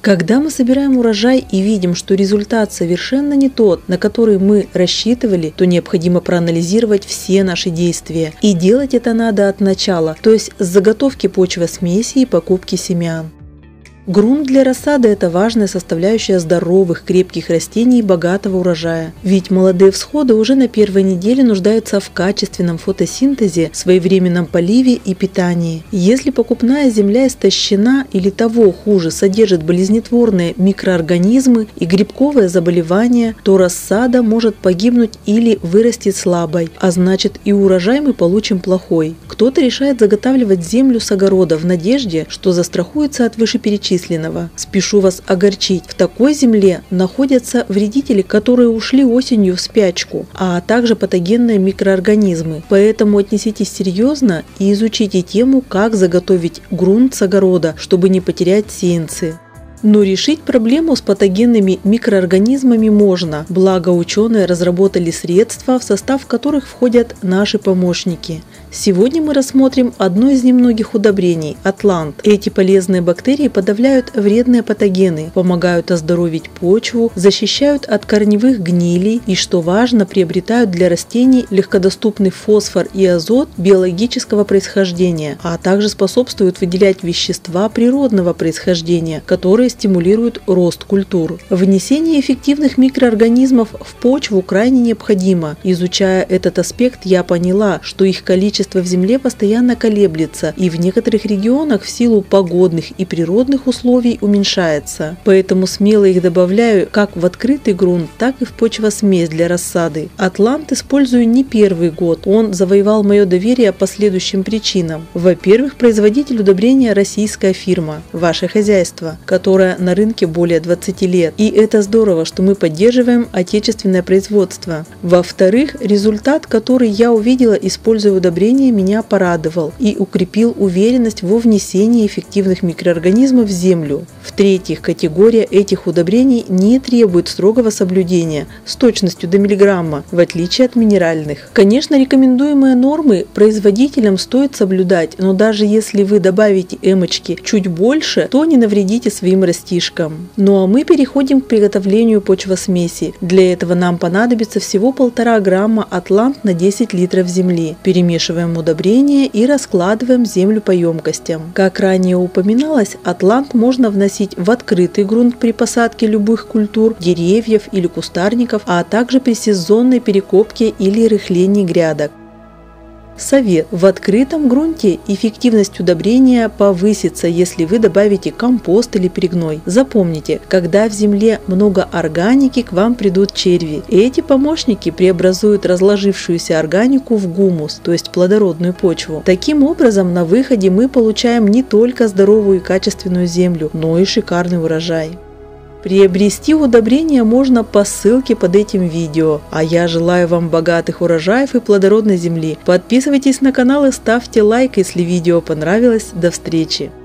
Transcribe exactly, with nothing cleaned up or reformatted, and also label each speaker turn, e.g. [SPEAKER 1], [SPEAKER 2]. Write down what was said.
[SPEAKER 1] Когда мы собираем урожай и видим, что результат совершенно не тот, на который мы рассчитывали, то необходимо проанализировать все наши действия. И делать это надо от начала, то есть с заготовки почвосмеси и покупки семян. Грунт для рассады – это важная составляющая здоровых, крепких растений и богатого урожая. Ведь молодые всходы уже на первой неделе нуждаются в качественном фотосинтезе, своевременном поливе и питании. Если покупная земля истощена или того хуже содержит болезнетворные микроорганизмы и грибковые заболевания, то рассада может погибнуть или вырастет слабой, а значит и урожай мы получим плохой. Кто-то решает заготавливать землю с огорода в надежде, что застрахуется от вышеперечисленного. Спешу вас огорчить, в такой земле находятся вредители, которые ушли осенью в спячку, а также патогенные микроорганизмы. Поэтому отнеситесь серьезно и изучите тему, как заготовить грунт с огорода, чтобы не потерять сеянцы. Но решить проблему с патогенными микроорганизмами можно, благо ученые разработали средства, в состав которых входят наши помощники. Сегодня мы рассмотрим одно из немногих удобрений – Атлант. Эти полезные бактерии подавляют вредные патогены, помогают оздоровить почву, защищают от корневых гнилей и, что важно, приобретают для растений легкодоступный фосфор и азот биологического происхождения, а также способствуют выделять вещества природного происхождения, которые стимулируют рост культур. Внесение эффективных микроорганизмов в почву крайне необходимо. Изучая этот аспект, я поняла, что их количество в земле постоянно колеблется и в некоторых регионах в силу погодных и природных условий уменьшается. Поэтому смело их добавляю как в открытый грунт, так и в почвосмесь для рассады. Атлант использую не первый год. Он завоевал мое доверие по следующим причинам. Во-первых, производитель удобрения – российская фирма «Ваше хозяйство», которая на рынке более двадцати лет. И это здорово, что мы поддерживаем отечественное производство. Во-вторых, результат, который я увидела, используя удобрения, меня порадовал и укрепил уверенность во внесении эффективных микроорганизмов в землю. В-третьих, категория этих удобрений не требует строгого соблюдения с точностью до миллиграмма, в отличие от минеральных. Конечно, рекомендуемые нормы производителям стоит соблюдать, но даже если вы добавите эмочки чуть больше, то не навредите своим растишкам. Ну а мы переходим к приготовлению почвосмеси. Для этого нам понадобится всего полтора грамма Атлант на десять литров земли. Перемешиваем удобрения и раскладываем землю по емкостям. Как ранее упоминалось, Атлант можно вносить в открытый грунт при посадке любых культур, деревьев или кустарников, а также при сезонной перекопке или рыхлении грядок. Совет. В открытом грунте эффективность удобрения повысится, если вы добавите компост или перегной. Запомните, когда в земле много органики, к вам придут черви. Эти помощники преобразуют разложившуюся органику в гумус, то есть плодородную почву. Таким образом, на выходе мы получаем не только здоровую и качественную землю, но и шикарный урожай. Приобрести удобрения можно по ссылке под этим видео. А я желаю вам богатых урожаев и плодородной земли. Подписывайтесь на канал и ставьте лайк, если видео понравилось. До встречи!